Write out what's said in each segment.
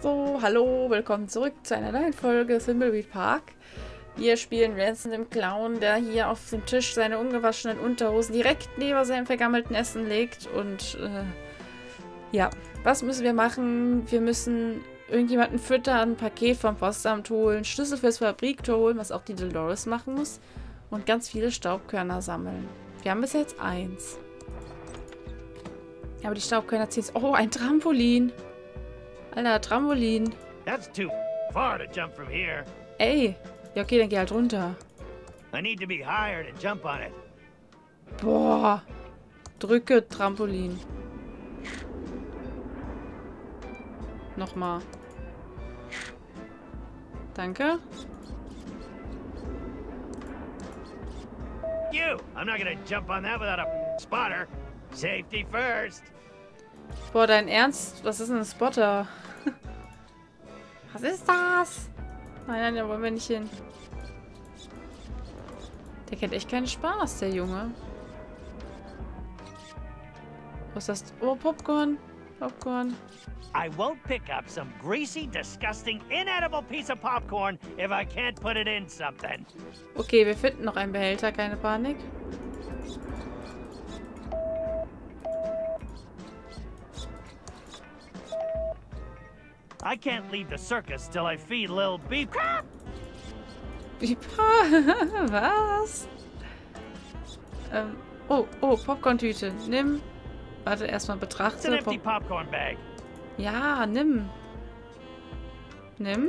So, hallo, willkommen zurück zu einer neuen Folge Thimbleweed Park. Wir spielen Ransom, dem Clown, der hier auf dem Tisch seine ungewaschenen Unterhosen direkt neben seinem vergammelten Essen legt. Und ja, was müssen wir machen? Wir müssen irgendjemanden füttern, ein Paket vom Postamt holen, Schlüssel fürs Fabriktor holen, was auch die Dolores machen muss, und ganz viele Staubkörner sammeln. Wir haben bis jetzt 1. Aber die Staubkörner ziehen es. Oh, ein Trampolin. Alter, Trampolin. That's too far to jump from here. Ey. Ja, okay, dann geh halt runter. I need to be higher to jump on it. Boah. Drücke Trampolin. Nochmal. Danke. You! I'm not gonna jump on that without a spotter. Safety first. Boah, dein Ernst? Was ist denn ein Spotter? Was ist das? Nein, da wollen wir nicht hin. Der kennt echt keinen Spaß, der Junge. Was ist das? Oh, Popcorn. Popcorn. I won't pick up some greasy, disgusting, inedible piece of popcorn if I can't put it in something. Okay, wir finden noch einen Behälter, keine Panik. I can't leave the circus till I feed Lil Beef. Was? Oh, Popcorn-Tüte. Nimm. Warte, erstmal It's betrachte. an empty popcorn bag. Ja, nimm. Nimm.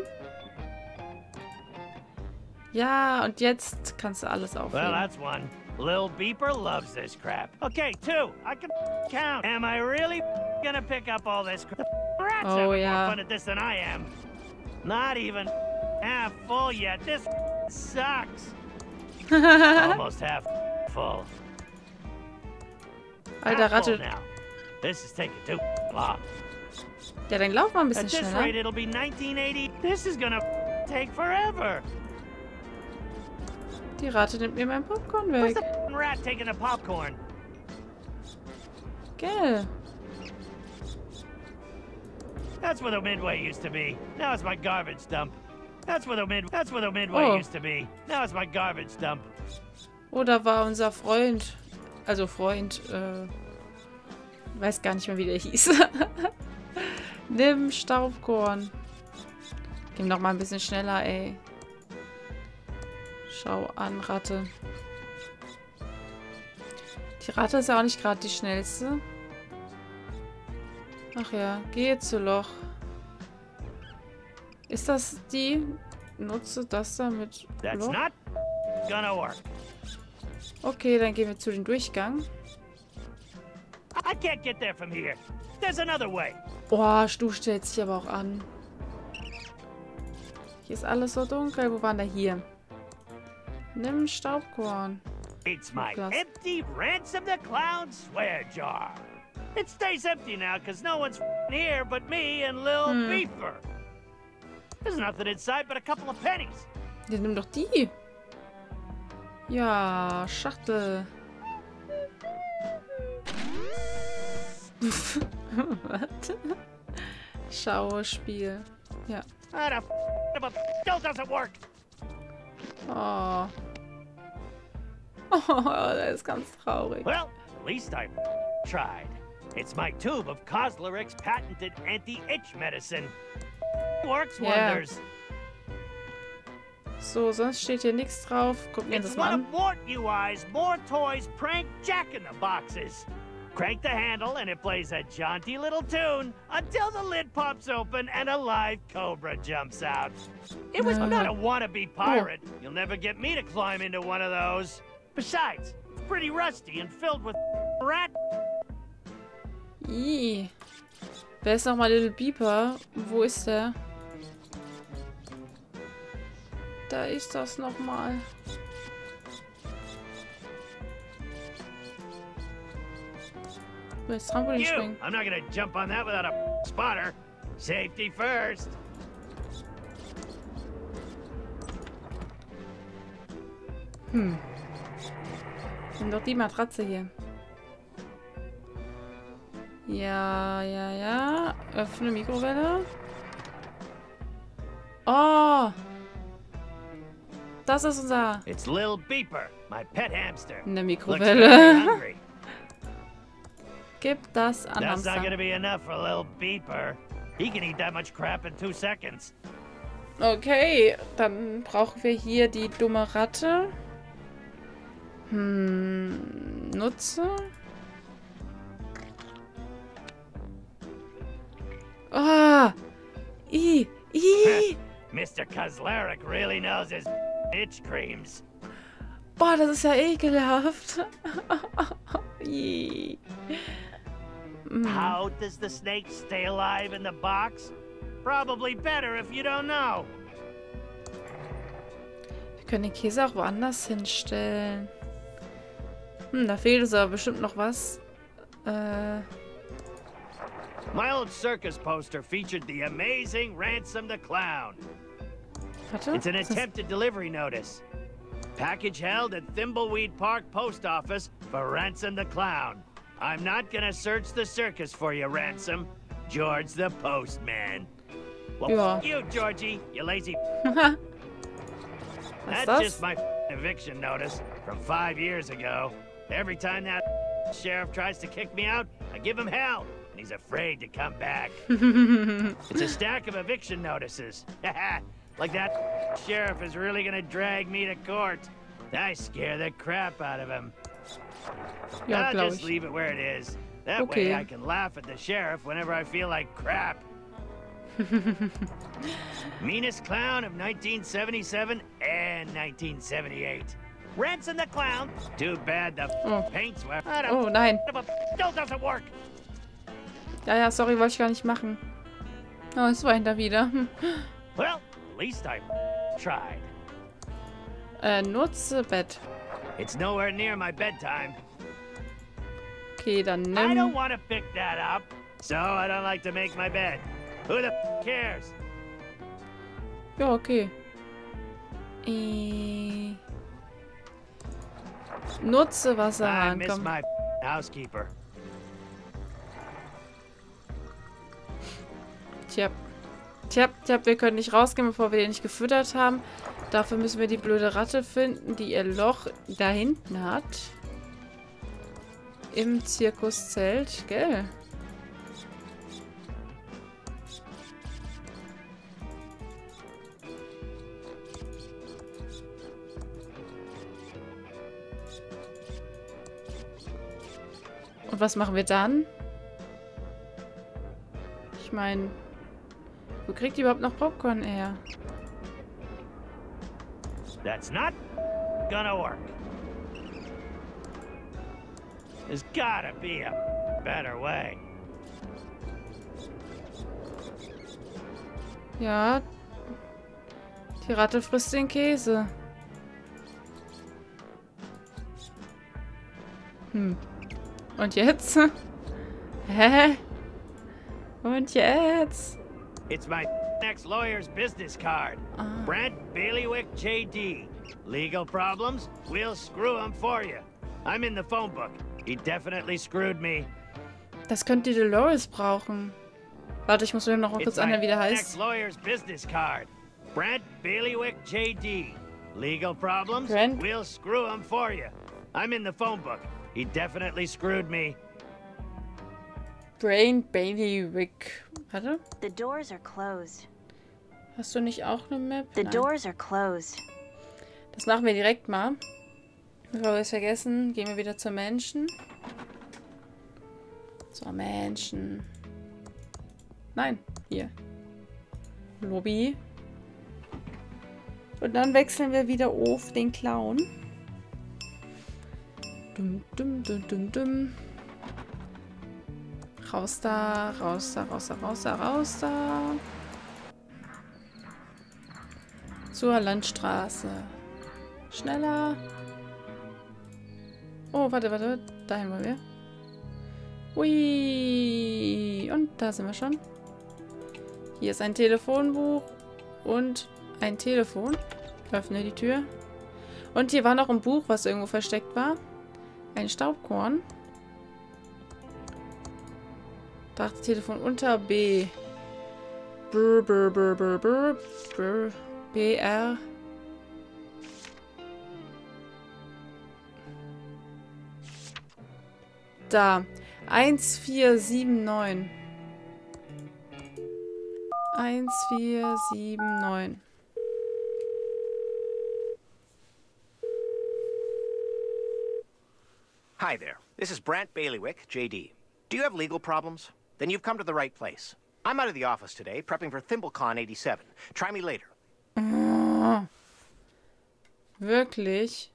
Ja, und jetzt kannst du alles Well, aufnehmen. that's one. Lil Beeper loves this crap. Okay, 2. I can count. Am I really gonna pick up all this crap? Rats Oh, having yeah. more fun at this than I am. Not even half full yet. This sucks. Almost half full. Alter, Half full Ratte. now. This is taking too long. Ja, dann lauf mal ein bisschen At this schneller. rate, it'll be 1980. This is gonna take forever. Die Ratte nimmt mir mein Popcorn Where's weg. the rat taking the popcorn? Gell. That's where the Midway used to be. Now it's my garbage dump. That's where the Midway Oh. used to be. Now it's my garbage dump. Oh, da war unser Freund. Also Freund, weiß gar nicht mehr, wie der hieß. Nimm Staubkorn. Geh noch mal ein bisschen schneller, ey. Schau an, Ratte. Die Ratte ist ja auch nicht gerade die schnellste. Ach ja, gehe zu Loch. Ist das die? Nutze das da mit That's Loch? not gonna work. Okay, dann gehen wir zu dem Durchgang. I can't get there from here. There's another way. Boah, du stellst dich aber auch an. Hier ist alles so dunkel. Wo waren da hier? Nimm Staubkorn. It's my Plus. empty Ransom the Clown swear jar. It stays empty now because no one's here but me and Lil Beefer. There's nothing inside but a couple of pennies. Ja, nimm doch die. Ja, Schachtel. Was? Schauspiel. Ja. That still doesn't work. Oh. Oh, das ist ganz traurig. Well, at least I tried. It's my tube of Cosleric's patented anti-itch medicine. Works Yeah. wonders. So, sonst steht hier nichts drauf. Gucken wir uns It's das mal one an. of Mort UI's More Toys prank Jack-in-the-Boxes. Crank the handle and it plays a jaunty little tune until the lid pops open and a live cobra jumps out. It was not a wannabe pirate. You'll never get me to climb into one of those. Besides, it's pretty rusty and filled with rat. Ih. Wer ist nochmal Little Beeper? Wo ist der? Da ist das nochmal. Jetzt Trampolin You! springen. I'm not gonna jump on that without a spotter. Safety first. Nimm doch die Matratze hier. Ja. Öffne Mikrowelle. Oh. Das ist unser... It's Lil Beeper, my pet hamster. Eine Looks very Mikrowelle. hungry. Gib das an That's not Hamster. gonna be enough for Lil Beeper. He can eat that much crap in 2 seconds. Okay, dann brauchen wir hier die dumme Ratte. Nutze. Ah! Mr. Kozleric really knows his itch creams. Boah, das ist ja ekelhaft. Ih. How does the snake stay alive in the box? Probably better if you don't know. Wir können den Käse auch woanders hinstellen. Da fehlt uns aber bestimmt noch was. My old circus poster featured the amazing Ransom the Clown. Warte. It's an ist das- attempted delivery notice. Package held at Thimbleweed Park Post Office for Ransom the Clown. I'm not gonna search the circus for you, Ransom. George the Postman. Well, Ja. f you, Georgie, you lazy. Was That's ist das? just my eviction notice from 5 years ago. Every time that sheriff tries to kick me out, I give him hell, and he's afraid to come back. It's a stack of eviction notices. Like that sheriff is really gonna drag me to court. I scare the crap out of him. Ja, I'll glaube just ich. leave it where it is. That Okay. way I can laugh at the sheriff whenever I feel like crap. Meanest clown of 1977 and 1978. Ransom the Clown. Too bad the Oh. paint's wet. Oh, nein. Still doesn't work. Ja, sorry, wollte ich gar nicht machen. Oh, es weint er wieder. Well, at least I tried. Nutze Bett. It's nowhere near my bedtime. Okay, dann I don't nimm... want to pick that up, so I don't like to make my bed. Who the cares? Ja, okay. Nutze I Wasserhahn, miss komm. my housekeeper. Tja, wir können nicht rausgehen, bevor wir den nicht gefüttert haben. Dafür müssen wir die blöde Ratte finden, die ihr Loch da hinten hat. Im Zirkuszelt, gell? Und was machen wir dann? Ich meine, wo kriegt die überhaupt noch Popcorn her? That's not gonna work. There's gotta be a better way. Ja. Die Ratte frisst den Käse. Und jetzt? Hä? Und jetzt? It's my next lawyer's business card. Brent Bailiwick JD. Legal problems? We'll screw him for you. I'm in the phone book. He definitely screwed me. Das könnte die Dolores brauchen. Warte, ich muss mir noch mal kurz anhören, wie der next heißt. lawyer's business card. Brent Bailiwick JD. Legal problems? Brent? We'll screw him for you. I'm in the phone book. He definitely screwed me. Brain Bailiwick. Warte. The doors are closed. Hast du nicht auch eine Map? The Nein. doors are closed. Das machen wir direkt mal. Bevor wir es vergessen, gehen wir wieder zur Menschen. Zur Menschen. Nein, hier. Lobby. Und dann wechseln wir wieder auf den Clown. Dum, dum, dum, dum, dum. Raus da, raus da, raus da, raus da, raus da. Zur Landstraße. Schneller. Oh, warte. Dahin wollen wir. Ui. Und da sind wir schon. Hier ist ein Telefonbuch und ein Telefon. Öffne die Tür. Und hier war noch ein Buch, was irgendwo versteckt war. Ein Staubkorn. Telefon unter B. BR. Da. 1479. 1479. Hi there. This is Brant Bailiwick, JD. Do you have legal problems? Then you've come to the right place. I'm out of the office today, prepping for ThimbleCon 87. Try me later. Oh. Wirklich?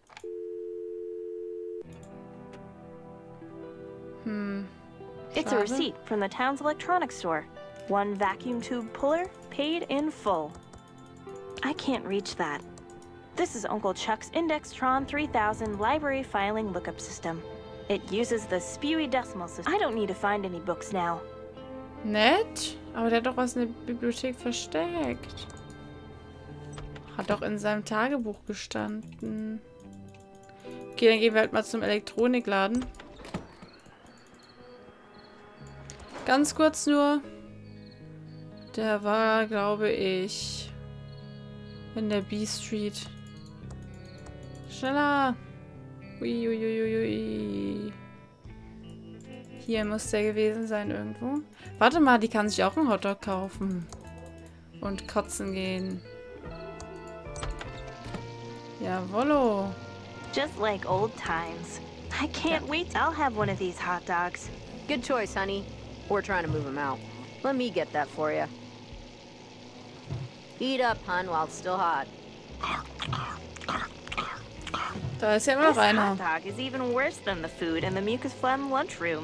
It's a receipt from the town's electronics store. 1 vacuum tube puller, paid in full. I can't reach that. This is Uncle Chuck's Indextron 3000 library filing lookup system. It uses the spewy decimal system. I don't need to find any books now. Nett? Aber der hat doch was in der Bibliothek versteckt. Hat doch in seinem Tagebuch gestanden. Okay, dann gehen wir halt mal zum Elektronikladen. Ganz kurz nur. Der war, glaube ich, in der B-Street. Schneller! Uiuiuiui. Hier muss der gewesen sein irgendwo. Warte mal, die kann sich auch einen Hotdog kaufen. Und kotzen gehen. Jawollo. Just like old times. I can't wait. I'll have one of these hot dogs. Good choice, honey. We're trying to move him out. Let me get that for you. Eat up, hun, while it's still hot. Da ist ja immer noch This einer. hot dog is even worse than the food in the mucus phlegm lunchroom.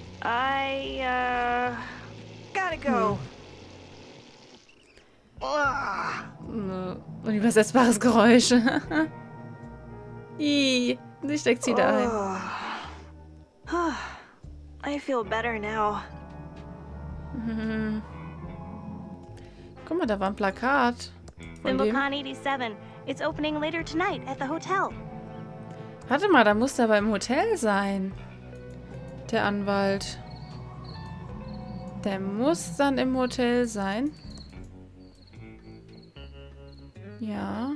Gotta go. Unübersetzbares Geräusch. Ih, sie steckt sie da ein. I feel better now. Guck mal, da war ein Plakat. Von dem. ThimbleCon 87. It's opening later tonight at the hotel. Warte mal, da muss der aber im Hotel sein. Der Anwalt. Der muss dann im Hotel sein. Ja.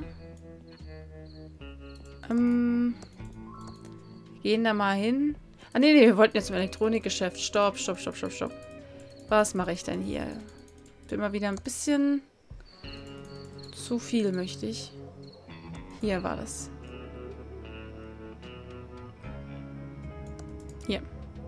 Gehen da mal hin. Ah, nee, wir wollten jetzt zum Elektronikgeschäft. Stopp. Was mache ich denn hier? Bin mal wieder ein bisschen zu viel, möchte ich. Hier war das. Hier.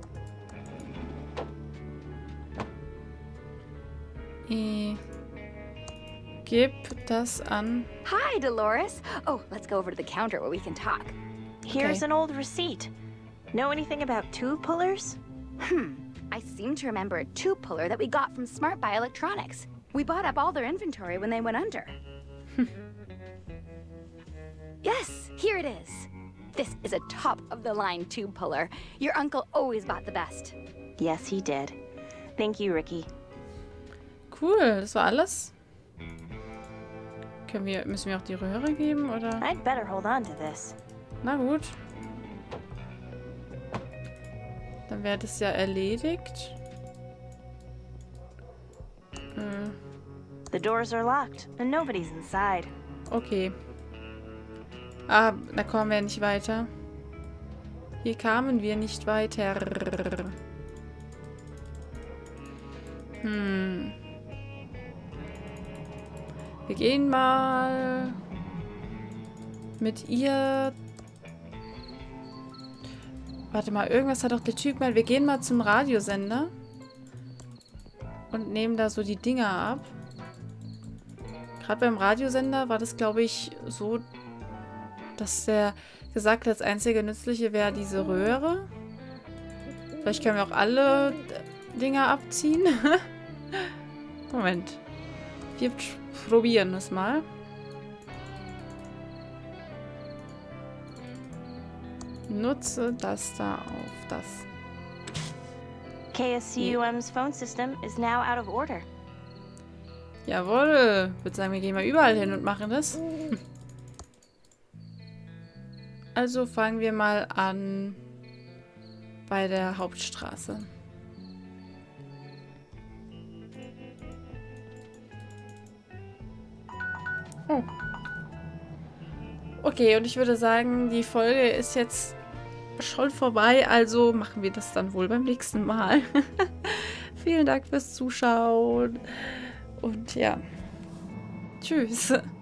Gib das an. Hi, Dolores. Oh, let's go over to the counter where we can talk. Here's an old receipt. Know anything about tube pullers? I seem to remember a tube puller that we got from Smart Buy Electronics. We bought up all their inventory when they went under. Yes, here it is. This is a top-of-the-line tube puller. Your uncle always bought the best. Yes, he did. Thank you, Ricky. Cool, das war alles. Müssen wir auch die Röhre geben, oder? I'd better hold on to this. Na gut. Dann wäre das ja erledigt. The doors are locked and nobody's inside. Okay. Ah, da kommen wir nicht weiter. Hier kamen wir nicht weiter. Wir gehen mal mit ihr. Warte mal, irgendwas hat doch der Typ mal. Wir gehen mal zum Radiosender und nehmen da so die Dinger ab. Gerade beim Radiosender war das, glaube ich, so, dass der gesagt hat, das einzige Nützliche wäre diese Röhre. Vielleicht können wir auch alle Dinger abziehen. Moment. Wir probieren das mal. Nutze das da auf das. KSCUM's phone system is now out of order. Jawohl. Ich würde sagen, wir gehen mal überall hin und machen das. Also fangen wir mal an bei der Hauptstraße. Oh. Okay, und ich würde sagen, die Folge ist jetzt schon vorbei, also machen wir das dann wohl beim nächsten Mal. Vielen Dank fürs Zuschauen und ja, tschüss.